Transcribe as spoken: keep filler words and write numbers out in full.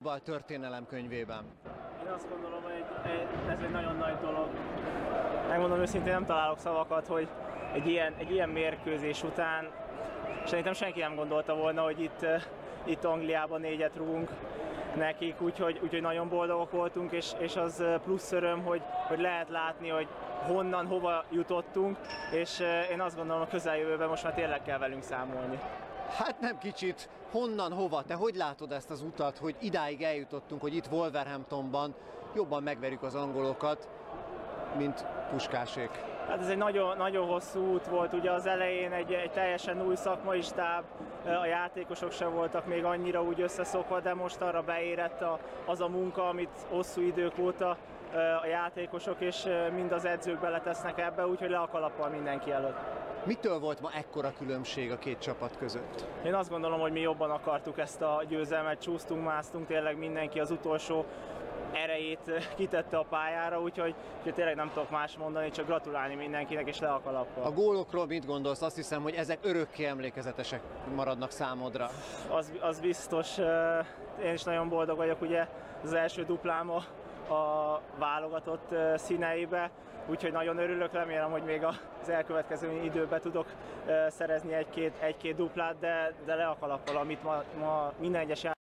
A történelem könyvében. Én azt gondolom, hogy ez egy nagyon nagy dolog. Megmondom őszintén, nem találok szavakat, hogy egy ilyen, egy ilyen mérkőzés után szerintem senki nem gondolta volna, hogy itt, itt Angliában négyet rúgunk nekik, úgyhogy, úgyhogy nagyon boldogok voltunk, és, és az plusz öröm, hogy, hogy lehet látni, hogy honnan, hova jutottunk, és én azt gondolom, a közeljövőben most már tényleg kell velünk számolni. Hát nem kicsit. Honnan, hova? Te hogy látod ezt az utat, hogy idáig eljutottunk, hogy itt Wolverhamptonban jobban megverjük az angolokat, mint Puskásék? Hát ez egy nagyon, nagyon hosszú út volt, ugye az elején egy, egy teljesen új szakmai stáb, a játékosok sem voltak még annyira úgy összeszokva, de most arra beérett a, az a munka, amit hosszú idők óta a játékosok és mind az edzők beletesznek ebbe, úgyhogy le a kalappal mindenki előtt. Mitől volt ma ekkora különbség a két csapat között? Én azt gondolom, hogy mi jobban akartuk ezt a győzelmet, csúsztunk, másztunk, tényleg mindenki az utolsó erejét kitette a pályára, úgyhogy, úgyhogy tényleg nem tudok más mondani, csak gratulálni mindenkinek és le a kalappal. A gólokról mit gondolsz? Azt hiszem, hogy ezek örökké emlékezetesek maradnak számodra. Az, az biztos. Én is nagyon boldog vagyok, ugye az első duplám a, a válogatott színeibe, úgyhogy nagyon örülök, remélem, hogy még az elkövetkező időben tudok szerezni egy-két egy-két duplát, de, de le a kalappal, amit ma, ma minden egyes